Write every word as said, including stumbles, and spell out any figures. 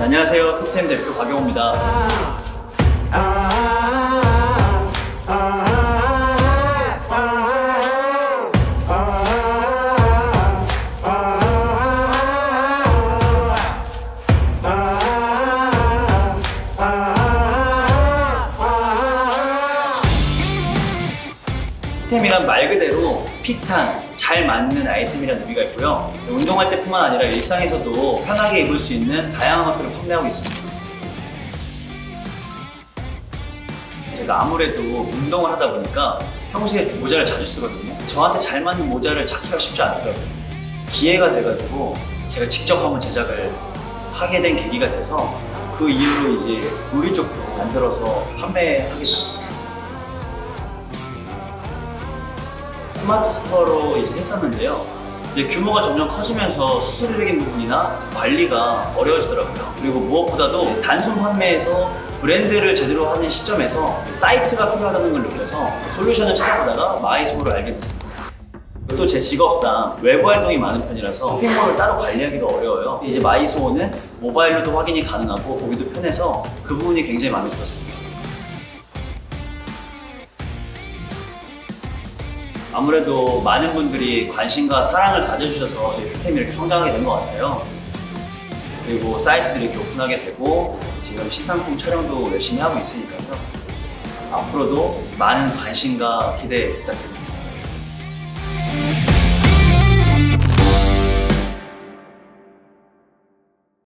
안녕하세요. 톱텐 대표 박영호입니다. 톱템이란 말 그대로 핏한, 잘 맞는 아이템이라는 의미가 있고요. 운동할 때뿐만 아니라 일상에서도 편하게 입을 수 있는 다양한 것들을 판매하고 있습니다. 제가 아무래도 운동을 하다 보니까 평소에 모자를 자주 쓰거든요. 저한테 잘 맞는 모자를 찾기가 쉽지 않더라고요. 기회가 돼가지고 제가 직접 한번 제작을 하게 된 계기가 돼서 그 이후로 이제 의류 쪽도 만들어서 판매하게 됐습니다. 스마트 스토어로 이제 했었는데요. 이제 규모가 점점 커지면서 수수료적인 부분이나 관리가 어려워지더라고요. 그리고 무엇보다도 단순 판매에서 브랜드를 제대로 하는 시점에서 사이트가 필요하다는 걸 느껴서 솔루션을 찾아보다가 마이소를 알게 됐습니다. 또 제 직업상 외부 활동이 많은 편이라서 쇼핑몰을 따로 관리하기가 어려워요. 이제 마이소는 모바일로도 확인이 가능하고 보기도 편해서 그 부분이 굉장히 마음에 들었습니다. 아무래도 많은 분들이 관심과 사랑을 가져주셔서 저희 톱템이 이렇게 성장하게 된 것 같아요. 그리고 사이트도 이렇게 오픈하게 되고 지금 신상품 촬영도 열심히 하고 있으니까요. 앞으로도 많은 관심과 기대 부탁드립니다.